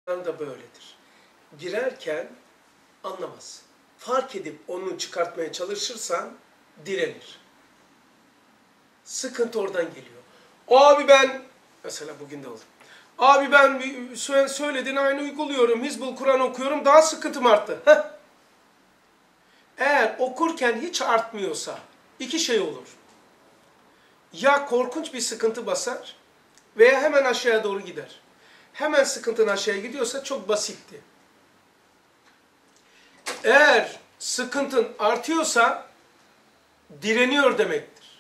da böyledir. Girerken anlamaz. Fark edip onu çıkartmaya çalışırsan direnir. Sıkıntı oradan geliyor. Abi ben, mesela bugün de oldu. Abi ben söylediğin aynı uyguluyorum. Hizbul Kur'an okuyorum. Daha sıkıntım arttı. Heh. Eğer okurken hiç artmıyorsa iki şey olur. Ya korkunç bir sıkıntı basar veya hemen aşağıya doğru gider. Hemen sıkıntın aşağıya gidiyorsa çok basitti. Eğer sıkıntın artıyorsa direniyor demektir.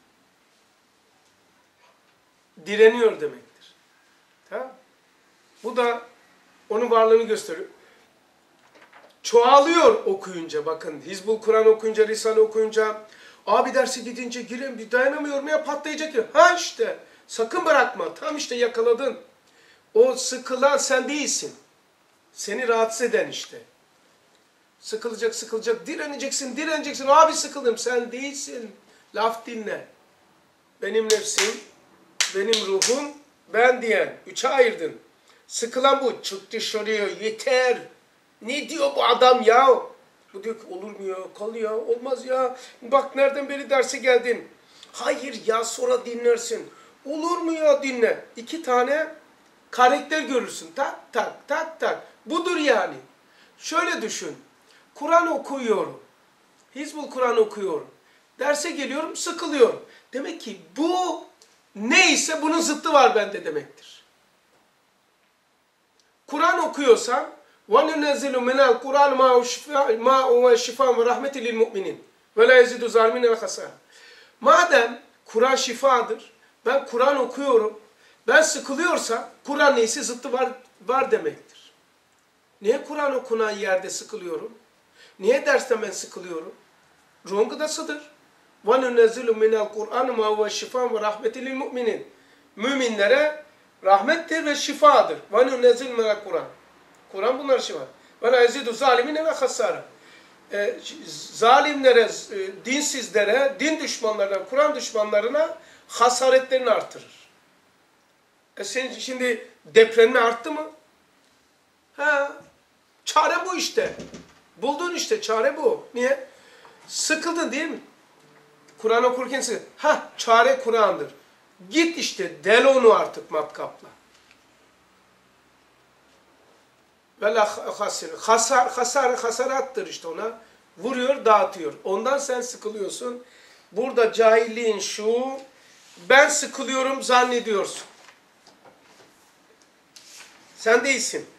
Direniyor demektir. Tamam? Bu da onun varlığını gösteriyor. Çoğalıyor okuyunca, bakın Hizbul Kur'an okuyunca, Risale okuyunca, abi dersi gidince gireyim bir dayanamıyorum ya, patlayacak ya. Ha işte, sakın bırakma, tam işte yakaladın. O sıkılan sen değilsin. Seni rahatsız eden işte. Sıkılacak, direneceksin. Abi sıkıldım, sen değilsin. Laf dinle. Benim nefsim, benim ruhum, ben diyen. Üçe ayırdın. Sıkılan bu. Çık dışarıya, yeter. Ne diyor bu adam ya? Bu diyor ki olur mu ya? Kal ya, olmaz ya. Bak nereden beri derse geldin. Hayır ya, sonra dinlersin. Olur mu ya, dinle. İki tane karakter görürsün. Tak. Budur yani. Şöyle düşün. Kur'an okuyorum. Hizbul Kur'an okuyorum. Derse geliyorum, sıkılıyorum. Demek ki bu neyse bunun zıttı var bende demektir. Kur'an okuyorsam وَنُنَزِّلُ مِنَ الْقُرْآنِ مَا هُوَ شِفَاءٌ وَرَحْمَةٌ لِلْمُؤْمِنِينَ وَلَا يَزِيدُ الظَّالِمِينَ خَسَارًا. Madem Kur'an şifadır, ben Kur'an okuyorum, ben sıkılıyorsam Kur'an neyse zıttı var demektir. Niye Kur'an okunan yerde sıkılıyorum? Niye dersten ben sıkılıyorum? Ruhun gıdasıdır. وَنُنَزِّلُ مِنَ الْقُرْآنِ مَا هُوَ شِفَاءٌ وَرَحْمَةٌ لِلْمُؤْمِنِينَ. Müminlere rahmettir ve şifadır. وَنُنَزِّلُ مِنَ الْقُرْآنِ. Kur'an bunlar şifa. وَلَا يَزِيدُ الظَّالِمِينَ وَخَسَارًا. Zalimlere, dinsizlere, din düşmanlarına, Kur'an düşmanlarına hasaretlerini artırır. Senin şimdi depremin arttı mı? Ha, çare bu işte. Buldun işte, çare bu. Niye? Sıkıldın değil mi? Kur'an okurken sıkıldın. Ha, çare Kur'an'dır. Git işte, del onu artık matkapla. Hasarattır işte ona. Vuruyor, dağıtıyor. Ondan sen sıkılıyorsun. Burada cahilliğin şu, ben sıkılıyorum zannediyorsun. Sen değilsin.